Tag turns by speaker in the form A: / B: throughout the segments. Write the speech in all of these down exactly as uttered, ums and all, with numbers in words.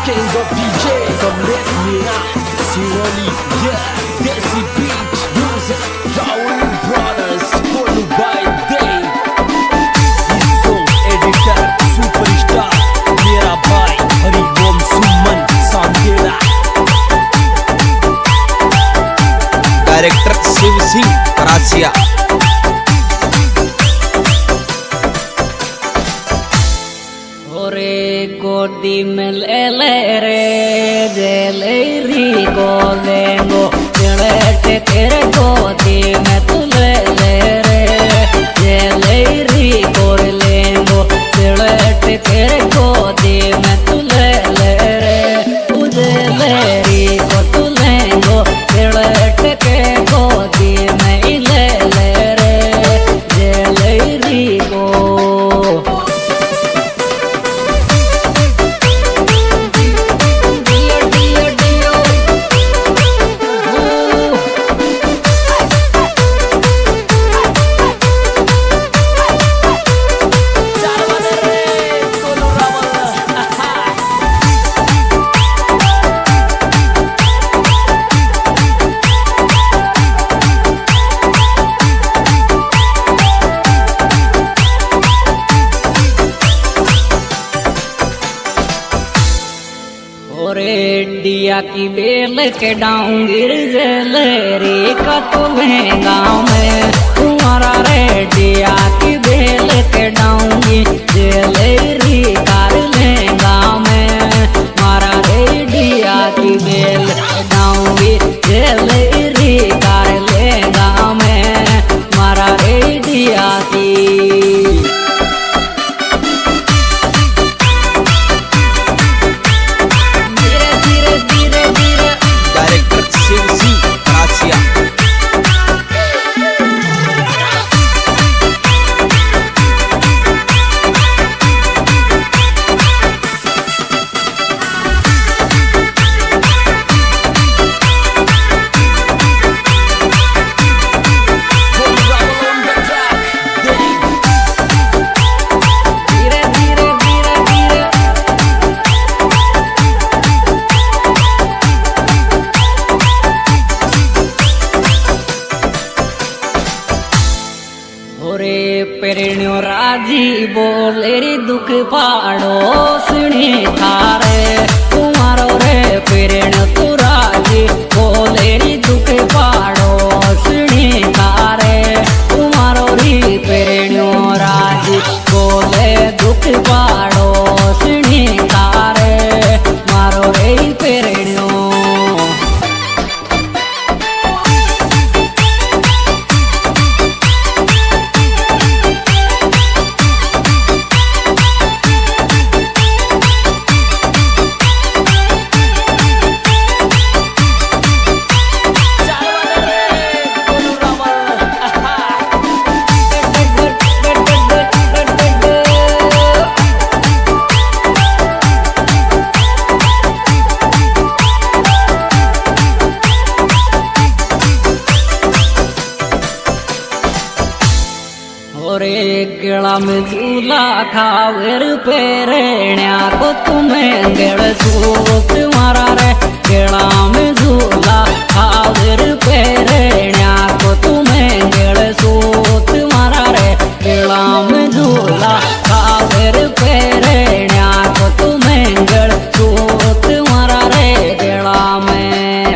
A: King of D J, come let's me now. Siroli, yeah, Desi Beat, music, Raul Brothers, followed by Dave. This song editor, superstar, मेरा भाई Hariom Suman Sandela.
B: Director Shiv Singh Karachiya.
C: गोदी में ले ले रे दे ले री को लेंगो चढ़े तेरे गोदी में तू ले ले रे दे ले री को लेंगो चढ़े तेरे गोदी में तू ले ले रे तुझे ले री को तू लेंगो चढ़े के गोदी में ही ले ले रे दे ले री को. डिया की बेल के डाऊंगिर जलेरी का तुम्हें गाँव में तुम्हारा रे डिया की बेल के डाऊंगी जलेरी कर ले गाँव में मारा रे डिया की बेल डाऊंगी जलेरी कर ले गाँव में मारा रे डिया की. पेरणो राजी बोलेरी दुख पाड़ो सुनी थारे तुम्हारो रे पेरण तू राजी बोलेरी दुख पाड़ो सुनी थारे तुम्हारो री पेरणो राजी बोले दुख पाड़ो सुनी थारे मारो रे पेरणो. गिला में झूला खावर पेरण्या को तुम्हें गिल सूत मारा रे गिला में झूला खावर पेरण्या को तुम्हें गिल सूत मारा रे गिला में झूला खावर पेरण्या को तुम्हें गिल सूत मारा रे गिला में.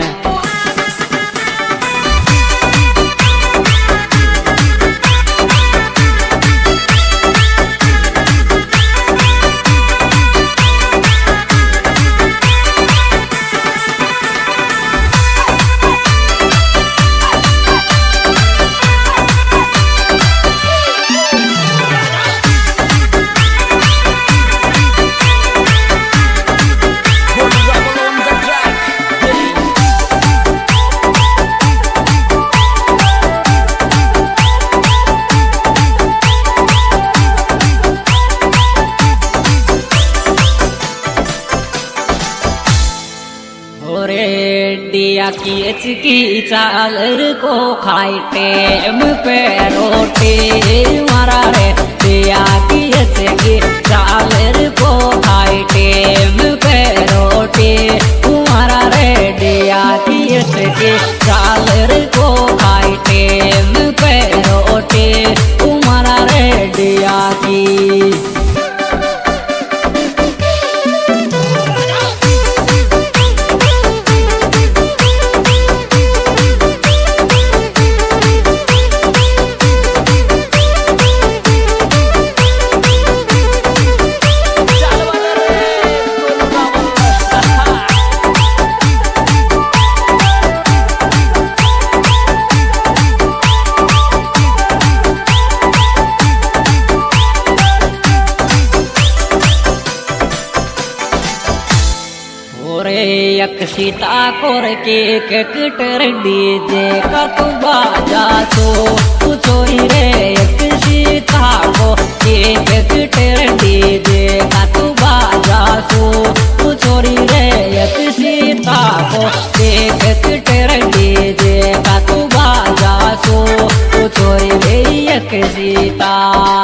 C: डिया की की चालर को खाई टेम पे रोटी मारा रे डिया की की चालर को खाई टेम पे रोटी. यक्षिता कोर के कटर डीजे का तू बाजा सो तू चोरी रे यक्षिता को के कटर डीजे का तू बाजा सो तू चोरी रे यक्षिता को के कटर डीजे का तू बाजा सो तू चोरी रे यक्षिता।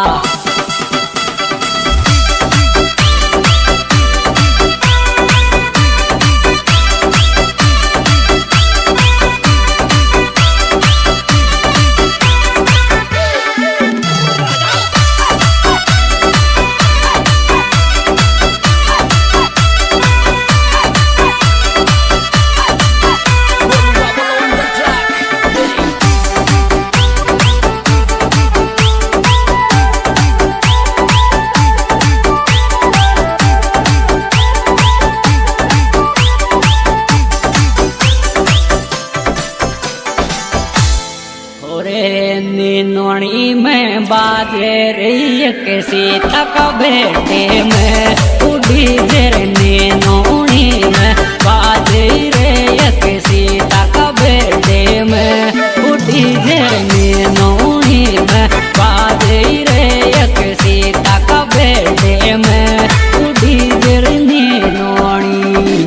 C: नोनी में बाजे रही किसी तक बेटे में उड़ी जरने नोनी में बाजे रे किसी तक बेटे में उड़ी जरने नोनी में बाजे रे किसी तक बेटे में उड़ी जरने नोनी।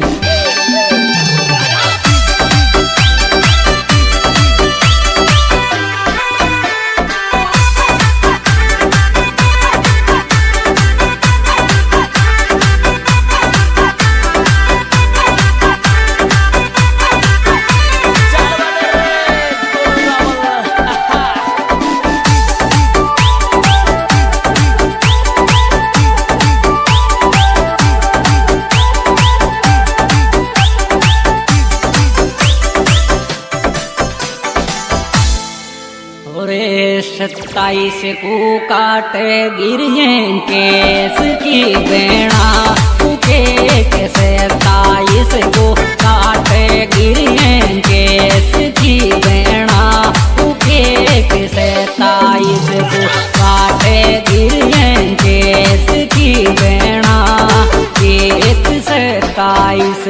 C: सत्ताईस को काटे गिरियन केस की बेड़ा के सत्ताईस को काटे गिरियन केस की बेड़ा के सत्ताईस को काटे गिरियन केस की बेड़ा एक सत्ताईस।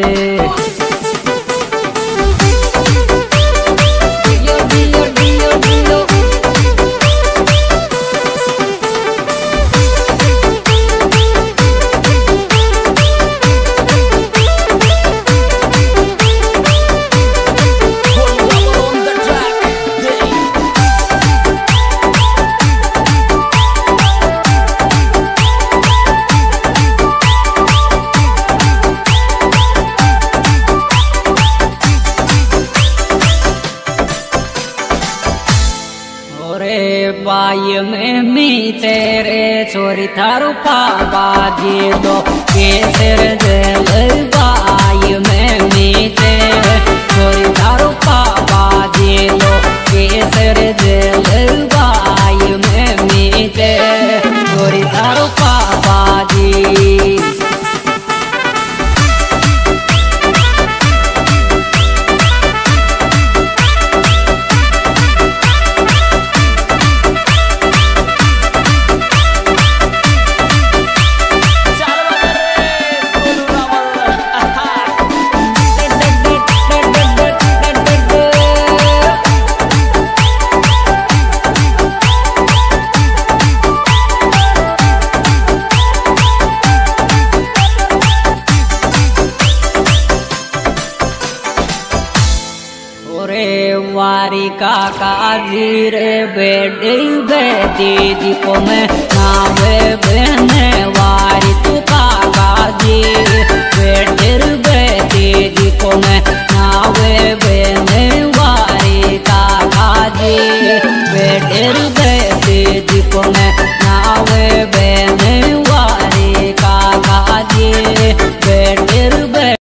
C: बाई में मी तेरे छोरी थारू पापा जी दो केसर जल बाई में मी तेरे छोरी थारू पापा जी दो केसर जल बाई में मी तेरे छोरी थारू पापा जी। वारी काका जी रे बेटी बेटी दीपो में नावे बहने वारी तू काका जी बेटी बेटी दीपो में नावे बहने वारी काका जी बेटी